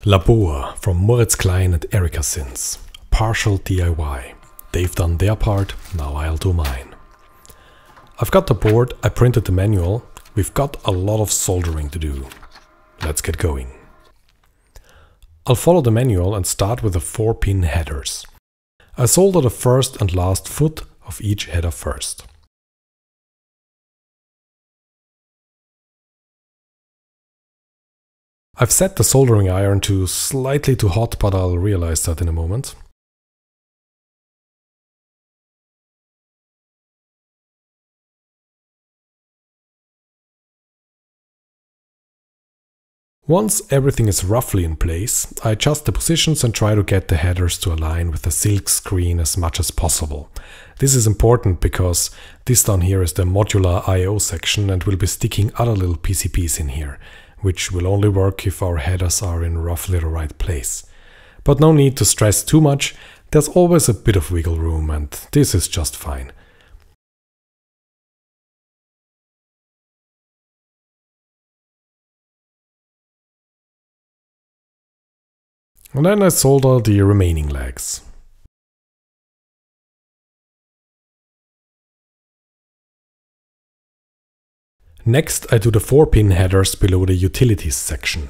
Labor from Moritz, Klein and Erika Synths. Partial DIY. They've done their part, now I'll do mine. I've got the board, I printed the manual, we've got a lot of soldering to do. Let's get going. I'll follow the manual and start with the 4-pin headers. I solder the first and last foot of each header first. I've set the soldering iron to slightly too hot, but I'll realize that in a moment. Once everything is roughly in place, I adjust the positions and try to get the headers to align with the silk screen as much as possible. This is important because this down here is the Modular I section and we'll be sticking other little PCBs in here, which will only work if our headers are in roughly the right place. But no need to stress too much, there's always a bit of wiggle room and this is just fine. And then I solder the remaining legs. Next I do the 4-pin headers below the utilities section.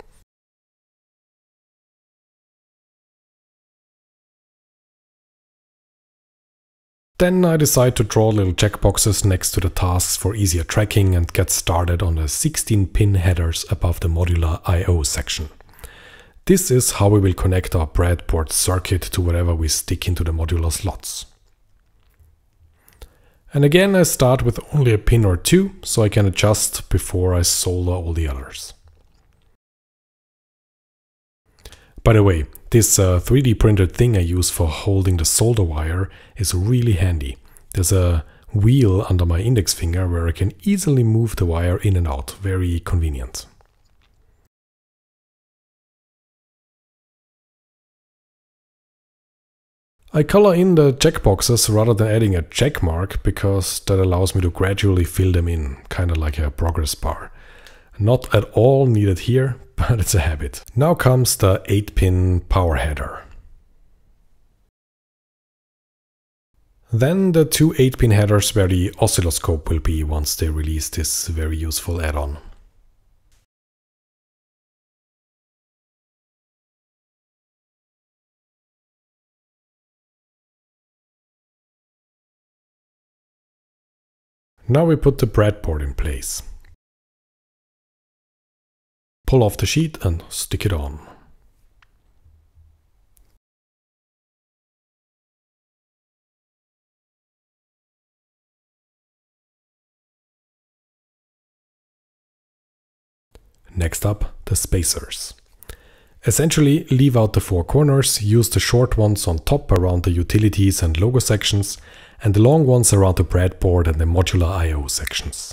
Then I decide to draw little checkboxes next to the tasks for easier tracking and get started on the 16-pin headers above the Modular I section. This is how we will connect our breadboard circuit to whatever we stick into the modular slots. And again I start with only a pin or two, so I can adjust before I solder all the others. By the way, this 3D printed thing I use for holding the solder wire is really handy. There's a wheel under my index finger where I can easily move the wire in and out, very convenient. I color in the checkboxes rather than adding a check mark because that allows me to gradually fill them in, kind of like a progress bar. Not at all needed here, but it's a habit. Now comes the 8-pin power header. Then the 2 8-pin headers where the oscilloscope will be once they release this very useful add-on. Now we put the breadboard in place. Pull off the sheet and stick it on. Next up, the spacers. Essentially, leave out the 4 corners, use the short ones on top around the utilities and logo sections, and the long ones around the breadboard and the Modular I sections.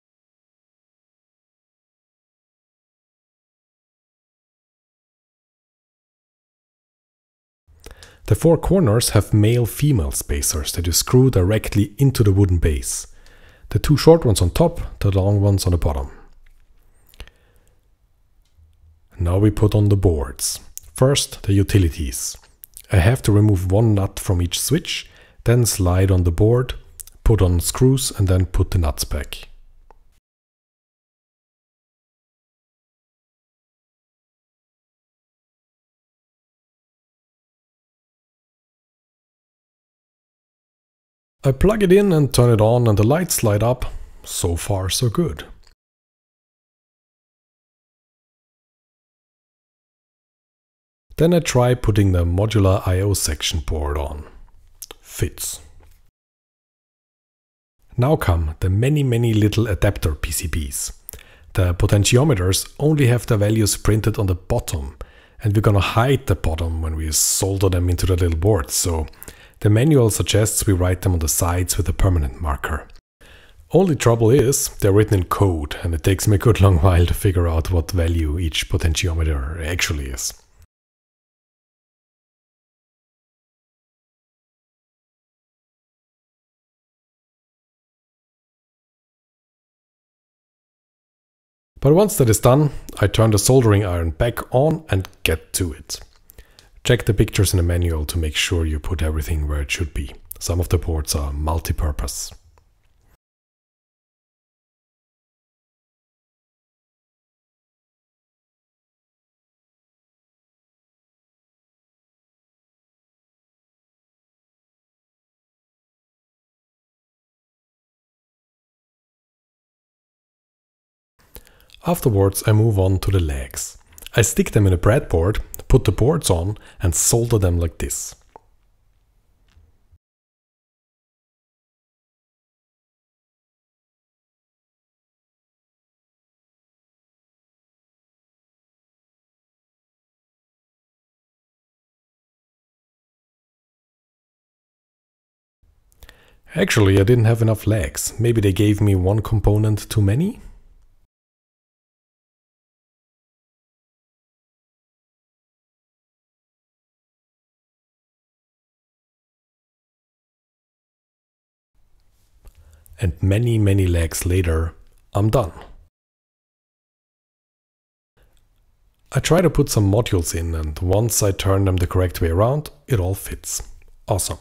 The 4 corners have male-female spacers that you screw directly into the wooden base. The 2 short ones on top, the long ones on the bottom. Now we put on the boards. First, the utilities. I have to remove 1 nut from each switch, then slide on the board, put on screws and then put the nuts back. I plug it in and turn it on and the lights light up. So far so good. Then I try putting the Modular I section board on. Fits. Now come the many little Adaptor PCBs. The potentiometers only have their values printed on the bottom, and we're gonna hide the bottom when we solder them into the little boards, so the manual suggests we write them on the sides with a permanent marker. Only trouble is, they're written in code, and it takes me a good long while to figure out what value each potentiometer actually is. But once that is done, I turn the soldering iron back on and get to it. Check the pictures in the manual to make sure you put everything where it should be. Some of the ports are multi-purpose. Afterwards, I move on to the legs. I stick them in a breadboard, put the boards on and solder them like this. Actually, I didn't have enough legs. Maybe they gave me one component too many? And many legs later, I'm done. I try to put some modules in, and once I turn them the correct way around, it all fits. Awesome.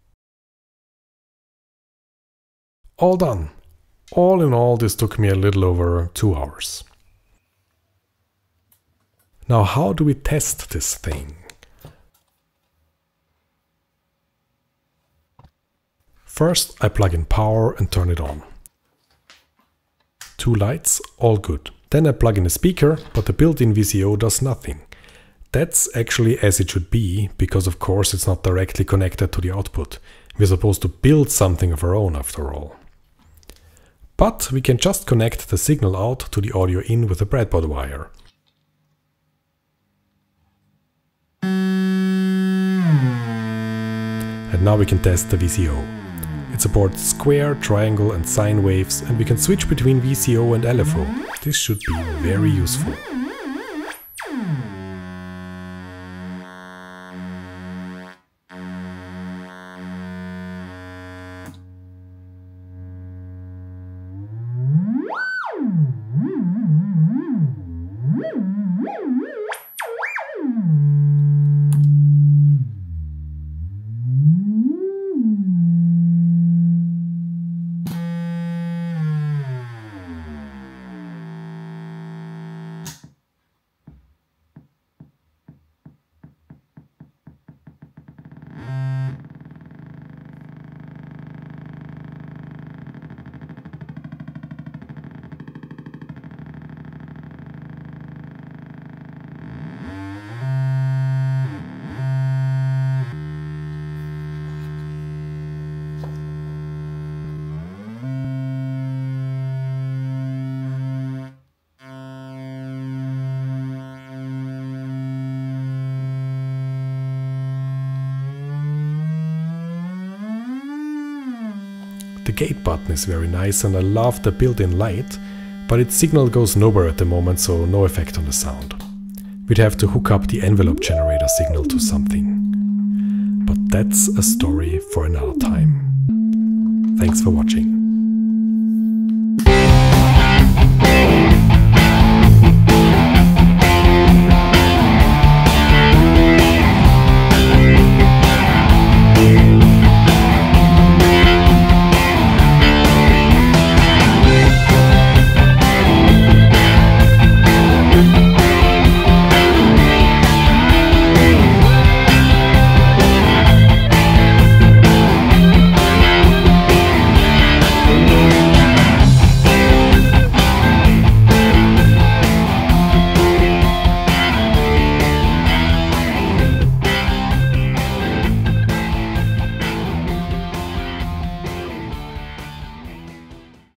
All done. All in all, this took me a little over 2 hours. Now, how do we test this thing? First, I plug in power and turn it on. 2 lights, all good. Then I plug in a speaker, but the built-in VCO does nothing. That's actually as it should be, because of course it's not directly connected to the output. We're supposed to build something of our own after all. But we can just connect the signal out to the audio in with a breadboard wire. And now we can test the VCO. It supports square, triangle and sine waves, and we can switch between VCO and LFO. This should be very useful. The gate button is very nice and I love the built-in light, but its signal goes nowhere at the moment, so no effect on the sound. We'd have to hook up the envelope generator signal to something. But that's a story for another time. Thanks for watching.